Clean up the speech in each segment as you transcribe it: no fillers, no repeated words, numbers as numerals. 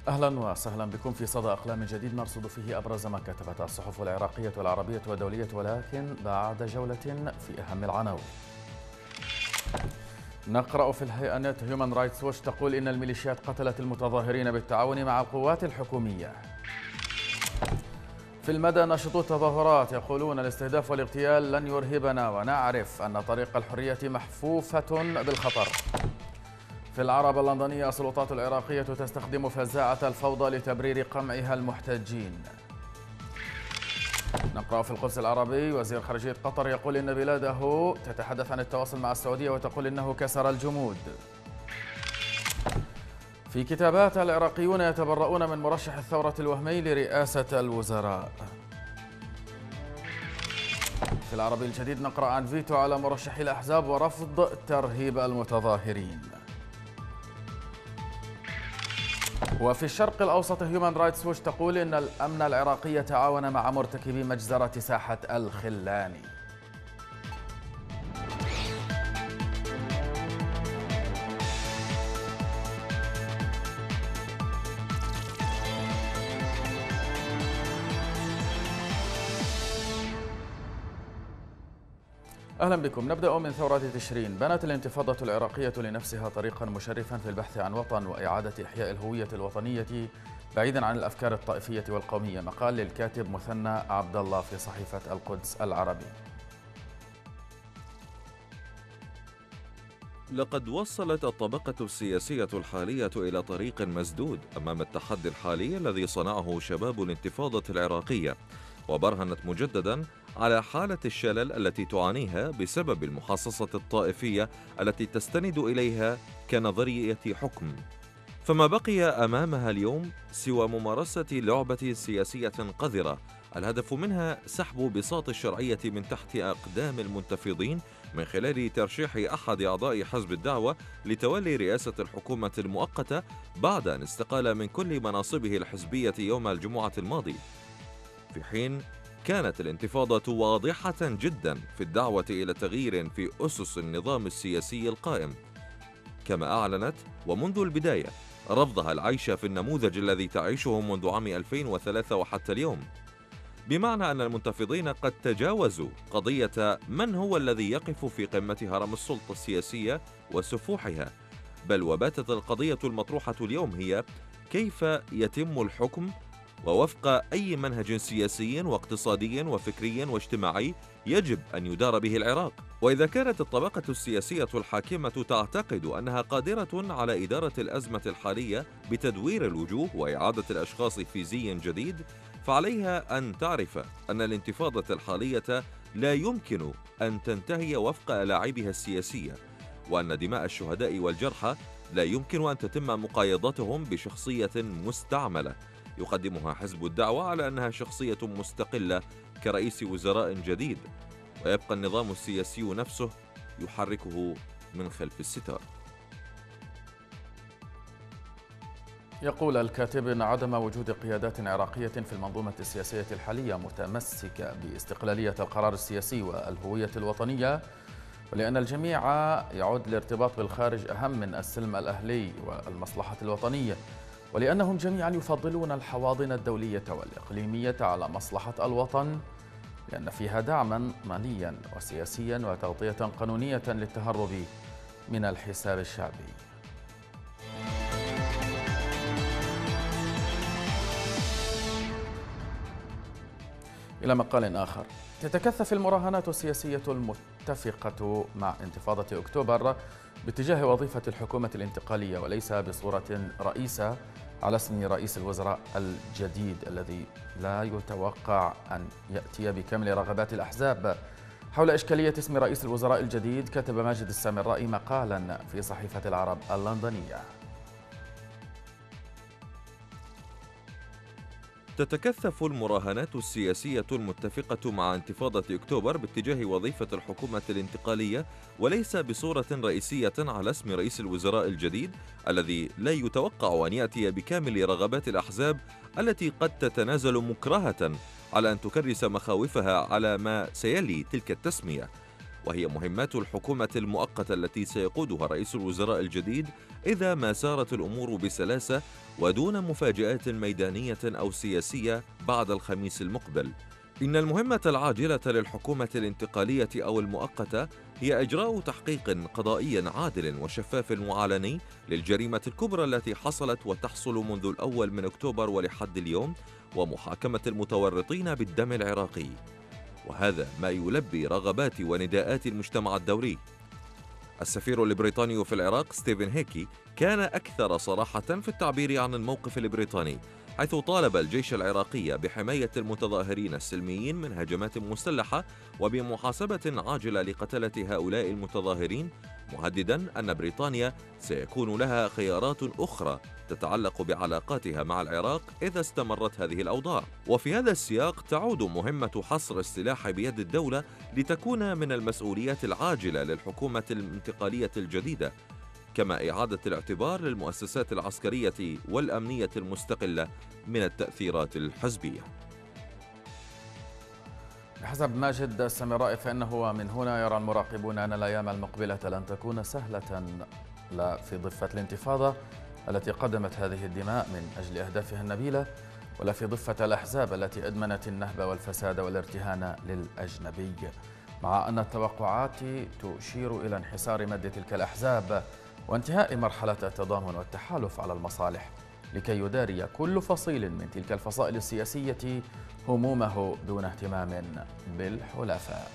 أهلا وسهلا بكم في صدى أقلام جديد نرصد فيه أبرز ما كتبت الصحف العراقية والعربية والدولية، ولكن بعد جولة في أهم العناوين. نقرأ في الهيئة نت هيومن رايتس ووتش تقول إن الميليشيات قتلت المتظاهرين بالتعاون مع القوات الحكومية. في المدى نشطو التظاهرات يقولون الاستهداف والاغتيال لن يرهبنا، ونعرف أن طريق الحرية محفوفة بالخطر. في العرب اللندنية السلطات العراقية تستخدم فزاعة الفوضى لتبرير قمعها المحتجين. نقرأ في القدس العربي وزير خارجية قطر يقول إن بلاده تتحدث عن التواصل مع السعودية وتقول إنه كسر الجمود. في كتابات العراقيون يتبرؤون من مرشح الثورة الوهمي لرئاسة الوزراء. في العربي الجديد نقرأ عن فيتو على مرشحي الأحزاب ورفض ترهيب المتظاهرين. وفي الشرق الأوسط هيومن رايتس ووتش تقول إن الأمن العراقي تعاون مع مرتكبي مجزرة ساحة الخلاني. أهلا بكم. نبدأ من ثورة تشرين. بنت الانتفاضة العراقية لنفسها طريقا مشرفا في البحث عن وطن وإعادة إحياء الهوية الوطنية بعيدا عن الأفكار الطائفية والقومية. مقال للكاتب مثنى عبد الله في صحيفة القدس العربي. لقد وصلت الطبقة السياسية الحالية إلى طريق مسدود أمام التحدي الحالي الذي صنعه شباب الانتفاضة العراقية، وبرهنت مجددا على حالة الشلل التي تعانيها بسبب المحاصصة الطائفية التي تستند إليها كنظرية حكم. فما بقي أمامها اليوم سوى ممارسة لعبة سياسية قذرة الهدف منها سحب بساط الشرعية من تحت أقدام المنتفضين من خلال ترشيح أحد أعضاء حزب الدعوة لتولي رئاسة الحكومة المؤقتة بعد أن استقال من كل مناصبه الحزبية يوم الجمعة الماضي، في حين كانت الانتفاضة واضحة جدا في الدعوة إلى تغيير في أسس النظام السياسي القائم، كما أعلنت ومنذ البداية رفضها العيش في النموذج الذي تعيشه منذ عام 2003 وحتى اليوم، بمعنى أن المنتفضين قد تجاوزوا قضية من هو الذي يقف في قمة هرم السلطة السياسية وسفوحها، بل وباتت القضية المطروحة اليوم هي كيف يتم الحكم ووفق أي منهج سياسي واقتصادي وفكري واجتماعي يجب أن يدار به العراق. وإذا كانت الطبقة السياسية الحاكمة تعتقد أنها قادرة على إدارة الأزمة الحالية بتدوير الوجوه وإعادة الأشخاص في زي جديد، فعليها أن تعرف أن الانتفاضة الحالية لا يمكن أن تنتهي وفق ألاعيبها السياسية، وأن دماء الشهداء والجرحى لا يمكن أن تتم مقايضتهم بشخصية مستعملة يقدمها حزب الدعوة على أنها شخصية مستقلة كرئيس وزراء جديد، ويبقى النظام السياسي نفسه يحركه من خلف الستار. يقول الكاتب إن عدم وجود قيادات عراقية في المنظومة السياسية الحالية متمسكة باستقلالية القرار السياسي والهوية الوطنية، ولأن الجميع يعد الارتباط بالخارج أهم من السلم الأهلي والمصلحة الوطنية، ولأنهم جميعا يفضلون الحواضن الدولية والإقليمية على مصلحة الوطن، لأن فيها دعما ماليا وسياسيا وتغطية قانونية للتهرب من الحساب الشعبي. إلى مقال آخر. تتكثف المراهنات السياسية المتفقة مع انتفاضة أكتوبر باتجاه وظيفة الحكومة الانتقالية، وليس بصورة رئيسة على اسم رئيس الوزراء الجديد الذي لا يتوقع أن يأتي بكامل رغبات الأحزاب. حول إشكالية اسم رئيس الوزراء الجديد كتب ماجد السامرائي مقالا في صحيفة العرب اللندنية. تتكثف المراهنات السياسية المتفقة مع انتفاضة أكتوبر باتجاه وظيفة الحكومة الانتقالية، وليس بصورة رئيسية على اسم رئيس الوزراء الجديد الذي لا يتوقع أن يأتي بكامل رغبات الأحزاب التي قد تتنازل مكرهة على أن تكرس مخاوفها على ما سيلي تلك التسمية، وهي مهمات الحكومة المؤقتة التي سيقودها رئيس الوزراء الجديد إذا ما سارت الأمور بسلاسة ودون مفاجآت ميدانية أو سياسية بعد الخميس المقبل. إن المهمة العاجلة للحكومة الانتقالية أو المؤقتة هي إجراء تحقيق قضائي عادل وشفاف وعلني للجريمة الكبرى التي حصلت وتحصل منذ الأول من أكتوبر ولحد اليوم، ومحاكمة المتورطين بالدم العراقي. وهذا ما يلبي رغبات ونداءات المجتمع الدولي. السفير البريطاني في العراق ستيفن هيكي كان أكثر صراحة في التعبير عن الموقف البريطاني، حيث طالب الجيش العراقي بحماية المتظاهرين السلميين من هجمات مسلحة وبمحاسبة عاجلة لقتلة هؤلاء المتظاهرين، مهددا أن بريطانيا سيكون لها خيارات أخرى تتعلق بعلاقاتها مع العراق إذا استمرت هذه الأوضاع. وفي هذا السياق تعود مهمة حصر السلاح بيد الدولة لتكون من المسؤوليات العاجلة للحكومة الانتقالية الجديدة، كما إعادة الاعتبار للمؤسسات العسكرية والأمنية المستقلة من التأثيرات الحزبية. بحسب ماجد السامرائي فإنه من هنا يرى المراقبون أن الأيام المقبلة لن تكون سهلة لا في ضفة الانتفاضة التي قدمت هذه الدماء من أجل أهدافها النبيلة، ولا في ضفة الأحزاب التي أدمنت النهب والفساد والارتهان للأجنبي، مع أن التوقعات تشير إلى انحسار مد تلك الأحزاب وانتهاء مرحلة التضامن والتحالف على المصالح، لكي يداري كل فصيل من تلك الفصائل السياسية همومه دون اهتمام بالحلفاء.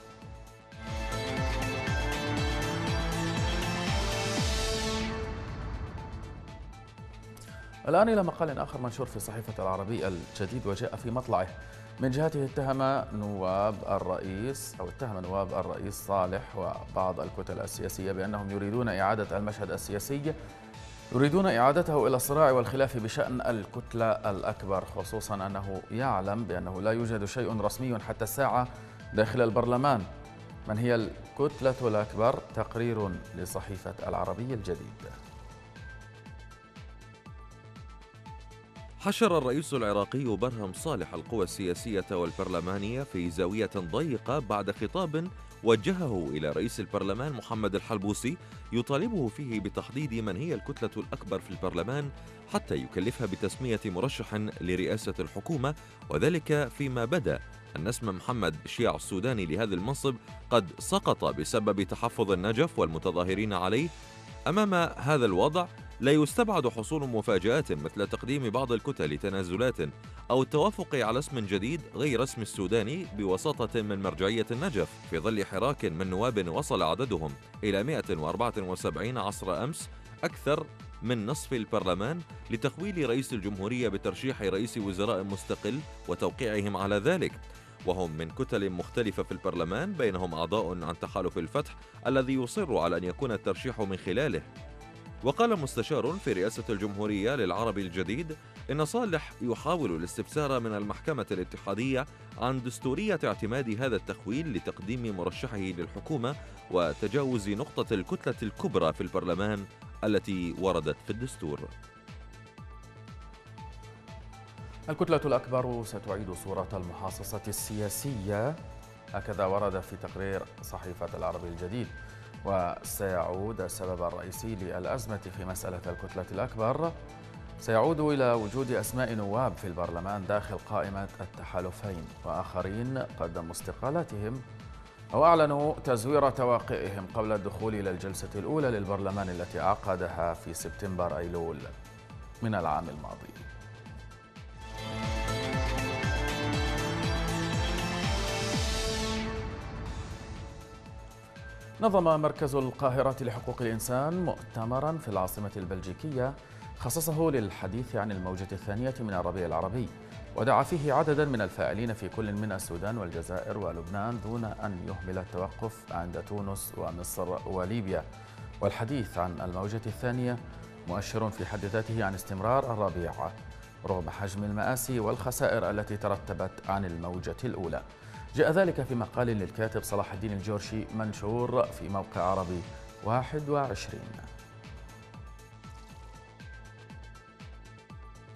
الآن إلى مقال آخر منشور في صحيفة العربي الجديد، وجاء في مطلعه من جهته اتهم نواب الرئيس صالح وبعض الكتل السياسية بأنهم يريدون إعادة المشهد السياسي، يريدون إعادته إلى الصراع والخلاف بشأن الكتلة الأكبر، خصوصا أنه يعلم بأنه لا يوجد شيء رسمي حتى الساعة داخل البرلمان. من هي الكتلة الأكبر؟ تقرير لصحيفة العربي الجديد. حشر الرئيس العراقي برهم صالح القوى السياسية والبرلمانية في زاوية ضيقة بعد خطاب وجهه إلى رئيس البرلمان محمد الحلبوسي يطالبه فيه بتحديد من هي الكتلة الأكبر في البرلمان حتى يكلفها بتسمية مرشح لرئاسة الحكومة، وذلك فيما بدا أن اسم محمد شيع السوداني لهذا المنصب قد سقط بسبب تحفظ النجف والمتظاهرين عليه. أمام هذا الوضع لا يستبعد حصول مفاجآت مثل تقديم بعض الكتل تنازلات أو التوافق على اسم جديد غير اسم السوداني بوساطة من مرجعية النجف، في ظل حراك من نواب وصل عددهم إلى 174 عصر أمس، أكثر من نصف البرلمان، لتخويل رئيس الجمهورية بترشيح رئيس وزراء مستقل وتوقيعهم على ذلك، وهم من كتل مختلفة في البرلمان، بينهم أعضاء عن تحالف الفتح الذي يصر على أن يكون الترشيح من خلاله. وقال مستشار في رئاسة الجمهورية للعربي الجديد إن صالح يحاول الاستفسار من المحكمة الاتحادية عن دستورية اعتماد هذا التخويل لتقديم مرشحه للحكومة وتجاوز نقطة الكتلة الكبرى في البرلمان التي وردت في الدستور. الكتلة الأكبر ستعيد صورة المحاصصة السياسية، هكذا ورد في تقرير صحيفة العربي الجديد، وسيعود السبب الرئيسي للأزمة في مسألة الكتلة الأكبر سيعود إلى وجود أسماء نواب في البرلمان داخل قائمة التحالفين، وآخرين قدموا استقالاتهم أو أعلنوا تزوير توقيعهم قبل الدخول إلى الجلسة الأولى للبرلمان التي عقدها في سبتمبر أيلول من العام الماضي. نظم مركز القاهرة لحقوق الإنسان مؤتمرا في العاصمة البلجيكية خصصه للحديث عن الموجة الثانية من الربيع العربي، ودعا فيه عددا من الفاعلين في كل من السودان والجزائر ولبنان دون أن يهمل التوقف عند تونس ومصر وليبيا. والحديث عن الموجة الثانية مؤشر في حد ذاته عن استمرار الربيع رغم حجم المآسي والخسائر التي ترتبت عن الموجة الأولى. جاء ذلك في مقال للكاتب صلاح الدين الجورشي منشور في موقع عربي 21.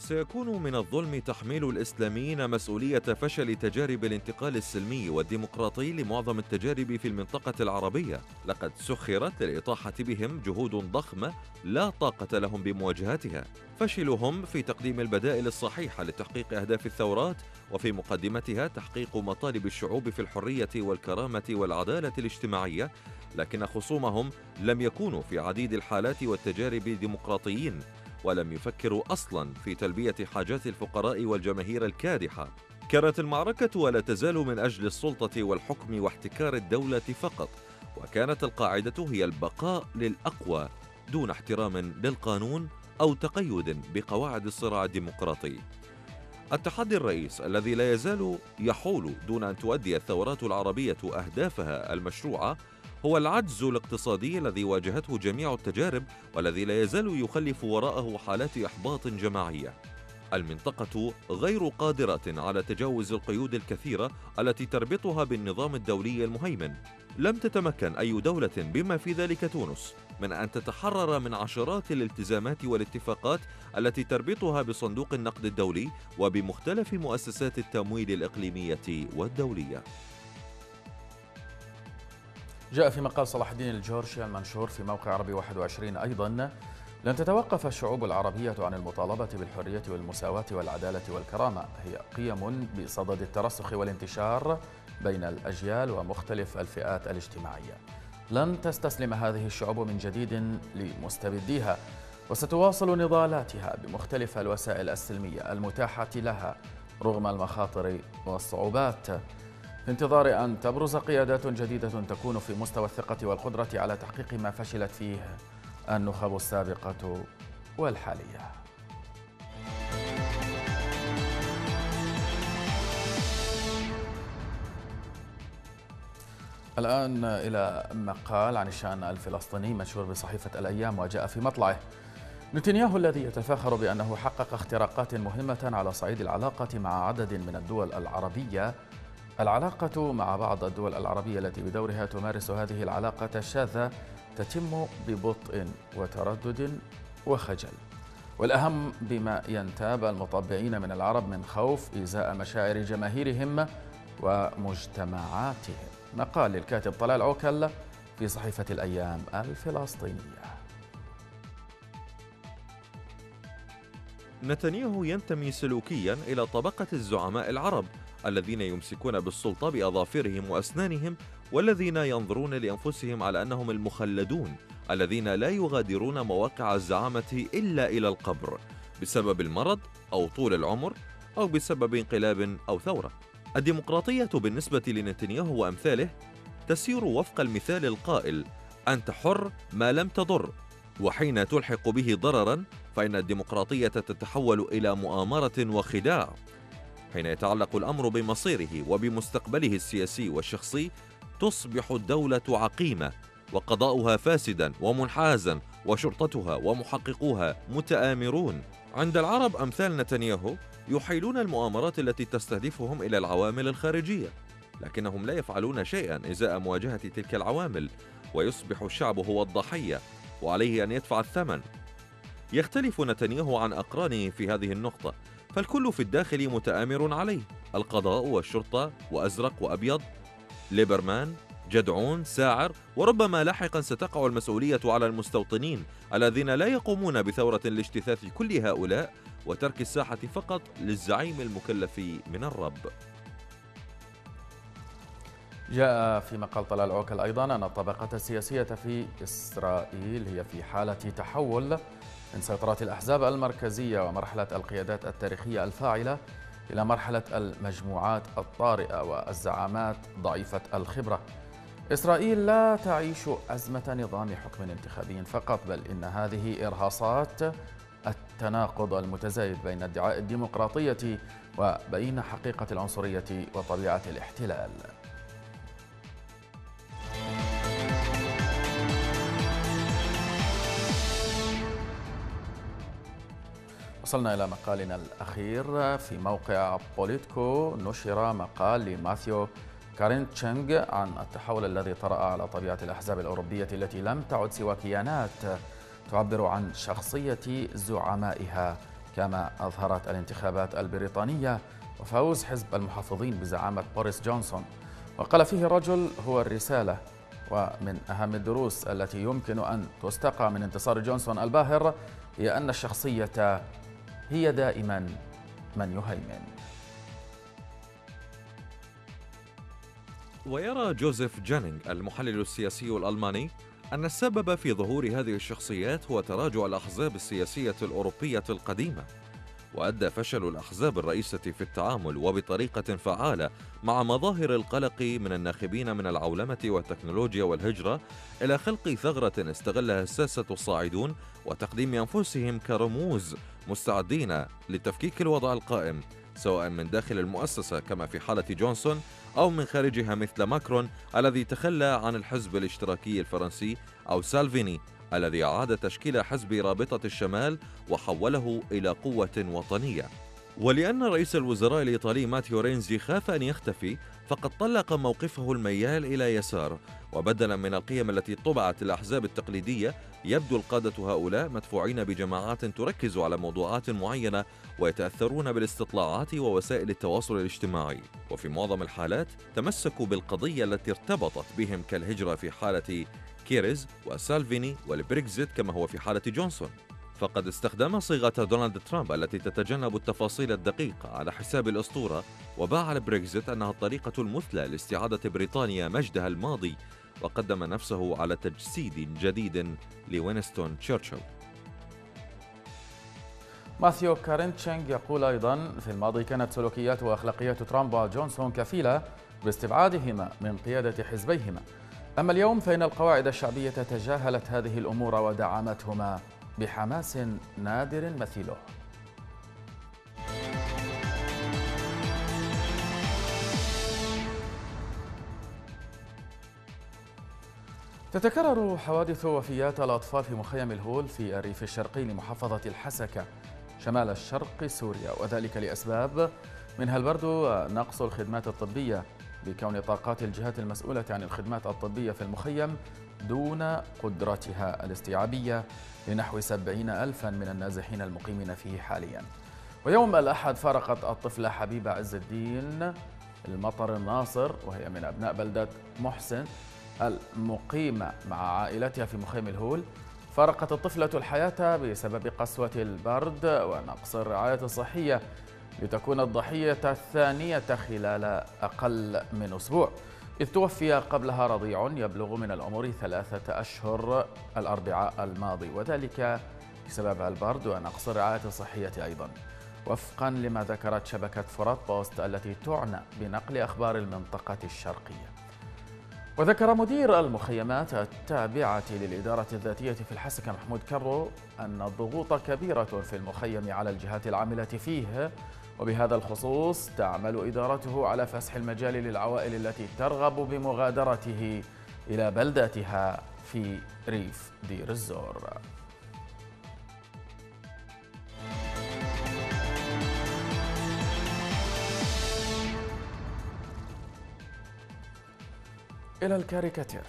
سيكون من الظلم تحميل الإسلاميين مسؤولية فشل تجارب الانتقال السلمي والديمقراطي لمعظم التجارب في المنطقة العربية. لقد سخرت للإطاحة بهم جهود ضخمة لا طاقة لهم بمواجهتها. فشلهم في تقديم البدائل الصحيحة لتحقيق أهداف الثورات، وفي مقدمتها تحقيق مطالب الشعوب في الحرية والكرامة والعدالة الاجتماعية، لكن خصومهم لم يكونوا في عديد الحالات والتجارب ديمقراطيين، ولم يفكروا أصلاً في تلبية حاجات الفقراء والجماهير الكادحة. كانت المعركة ولا تزال من أجل السلطة والحكم واحتكار الدولة فقط، وكانت القاعدة هي البقاء للأقوى دون احترام للقانون أو تقيد بقواعد الصراع الديمقراطي. التحدي الرئيس الذي لا يزال يحول دون أن تؤدي الثورات العربية أهدافها المشروعة هو العجز الاقتصادي الذي واجهته جميع التجارب، والذي لا يزال يخلف وراءه حالات إحباط جماعية. المنطقة غير قادرة على تجاوز القيود الكثيرة التي تربطها بالنظام الدولي المهيمن. لم تتمكن أي دولة بما في ذلك تونس من أن تتحرر من عشرات الالتزامات والاتفاقات التي تربطها بصندوق النقد الدولي وبمختلف مؤسسات التمويل الإقليمية والدولية. جاء في مقال صلاح الدين الجورشي المنشور في موقع عربي 21 أيضا: لن تتوقف الشعوب العربية عن المطالبة بالحرية والمساواة والعدالة والكرامة، هي قيم بصدد الترسخ والانتشار بين الأجيال ومختلف الفئات الاجتماعية. لن تستسلم هذه الشعوب من جديد لمستبديها، وستواصل نضالاتها بمختلف الوسائل السلمية المتاحة لها رغم المخاطر والصعوبات، في انتظار أن تبرز قيادات جديدة تكون في مستوى الثقة والقدرة على تحقيق ما فشلت فيه النخب السابقة والحالية. الآن إلى مقال عن الشأن الفلسطيني منشور بصحيفة الأيام، وجاء في مطلعه: نتنياهو الذي يتفاخر بأنه حقق اختراقات مهمة على صعيد العلاقة مع عدد من الدول العربية. العلاقة مع بعض الدول العربية التي بدورها تمارس هذه العلاقة الشاذة تتم ببطء وتردد وخجل، والأهم بما ينتاب المطبعين من العرب من خوف إزاء مشاعر جماهيرهم ومجتمعاتهم. مقال للكاتب طلال عوكل في صحيفة الأيام الفلسطينية. نتنياهو ينتمي سلوكيا إلى طبقة الزعماء العرب الذين يمسكون بالسلطة بأظافرهم وأسنانهم، والذين ينظرون لأنفسهم على أنهم المخلدون الذين لا يغادرون مواقع الزعامة إلا إلى القبر بسبب المرض أو طول العمر أو بسبب انقلاب أو ثورة. الديمقراطية بالنسبة لنتنياهو وأمثاله تسير وفق المثال القائل: أنت حر ما لم تضر، وحين تلحق به ضررا فإن الديمقراطية تتحول إلى مؤامرة وخداع. حين يتعلق الأمر بمصيره وبمستقبله السياسي والشخصي تصبح الدولة عقيمة وقضاؤها فاسدا ومنحازا وشرطتها ومحققوها متآمرون. عند العرب أمثال نتنياهو يحيلون المؤامرات التي تستهدفهم إلى العوامل الخارجية، لكنهم لا يفعلون شيئا إزاء مواجهة تلك العوامل، ويصبح الشعب هو الضحية وعليه أن يدفع الثمن. يختلف نتنياهو عن أقرانه في هذه النقطة، فالكل في الداخل متآمر عليه: القضاء والشرطة وأزرق وأبيض، ليبرمان، جدعون، ساعر، وربما لاحقا ستقع المسؤولية على المستوطنين الذين لا يقومون بثورة لاجتثاث كل هؤلاء وترك الساحة فقط للزعيم المكلف من الرب. جاء في مقال طلال عوكل أيضا أن الطبقة السياسية في إسرائيل هي في حالة تحول من سيطرة الأحزاب المركزية ومرحلة القيادات التاريخية الفاعلة إلى مرحلة المجموعات الطارئة والزعامات ضعيفة الخبرة. إسرائيل لا تعيش أزمة نظام حكم انتخابي فقط، بل إن هذه إرهاصات التناقض المتزايد بين ادعاء الديمقراطية وبين حقيقة العنصرية وطبيعة الاحتلال. وصلنا إلى مقالنا الأخير في موقع بوليتكو. نشر مقال لماثيو كارينتشنغ عن التحول الذي طرأ على طبيعة الأحزاب الأوروبية التي لم تعد سوى كيانات تعبر عن شخصية زعمائها كما أظهرت الانتخابات البريطانية وفوز حزب المحافظين بزعامة بوريس جونسون. وقال فيه الرجل: هو الرسالة. ومن أهم الدروس التي يمكن أن تستقى من انتصار جونسون الباهر هي أن الشخصية هي دائما من يهيمن. ويرى جوزيف جانينغ المحلل السياسي الألماني أن السبب في ظهور هذه الشخصيات هو تراجع الأحزاب السياسية الأوروبية القديمة، وأدى فشل الأحزاب الرئيسة في التعامل وبطريقة فعالة مع مظاهر القلق من الناخبين من العولمة والتكنولوجيا والهجرة إلى خلق ثغرة استغلها الساسة الصاعدون وتقديم أنفسهم كرموز مستعدين لتفكيك الوضع القائم، سواء من داخل المؤسسة كما في حالة جونسون أو من خارجها مثل ماكرون الذي تخلى عن الحزب الاشتراكي الفرنسي، أو سالفيني الذي أعاد تشكيل حزب رابطة الشمال وحوله إلى قوة وطنية. ولأن رئيس الوزراء الإيطالي ماتيو رينزي خاف أن يختفي، فقد طلق موقفه الميال إلى يسار، وبدلا من القيم التي طبعت الأحزاب التقليدية يبدو القادة هؤلاء مدفوعين بجماعات تركز على موضوعات معينة ويتأثرون بالاستطلاعات ووسائل التواصل الاجتماعي، وفي معظم الحالات تمسكوا بالقضية التي ارتبطت بهم كالهجرة في حالة كيريز وسالفيني والبريكزيت كما هو في حالة جونسون. فقد استخدم صيغة دونالد ترامب التي تتجنب التفاصيل الدقيقة على حساب الأسطورة، وباع البريكزيت أنها الطريقة المثلى لاستعادة بريطانيا مجدها الماضي، وقدم نفسه على تجسيد جديد لوينستون تشرشل. ماثيو كارينتشينغ يقول أيضا: في الماضي كانت سلوكيات وأخلاقيات ترامب وجونسون كفيلة باستبعادهما من قيادة حزبيهما، أما اليوم فإن القواعد الشعبية تجاهلت هذه الأمور ودعمتهما بحماس نادر مثيله. تتكرر حوادث وفيات الأطفال في مخيم الهول في الريف الشرقي لمحافظة الحسكة شمال الشرق سوريا، وذلك لأسباب منها البرد ونقص الخدمات الطبية بكون طاقات الجهات المسؤولة عن الخدمات الطبية في المخيم دون قدرتها الاستيعابية لنحو 70,000 من النازحين المقيمين فيه حاليا. ويوم الأحد فارقت الطفلة حبيبة عز الدين المطر الناصر وهي من أبناء بلدة محسن المقيمة مع عائلتها في مخيم الهول، فارقت الطفلة الحياة بسبب قسوة البرد ونقص الرعاية الصحية لتكون الضحية الثانية خلال أقل من أسبوع، إذ توفي قبلها رضيع يبلغ من العمر 3 أشهر الأربعاء الماضي، وذلك بسبب البرد ونقص الرعاية الصحية أيضا، وفقا لما ذكرت شبكة فرات بوست التي تعنى بنقل أخبار المنطقة الشرقية. وذكر مدير المخيمات التابعة للإدارة الذاتية في الحسكة محمود كرو أن الضغوط كبيرة في المخيم على الجهات العاملة فيه، وبهذا الخصوص تعمل إدارته على فسح المجال للعوائل التي ترغب بمغادرته إلى بلداتها في ريف دير الزور. إلى الكاريكاتير.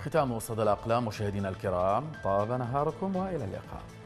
ختام وسط الأقلام مشاهدينا الكرام، طاب نهاركم وإلى اللقاء.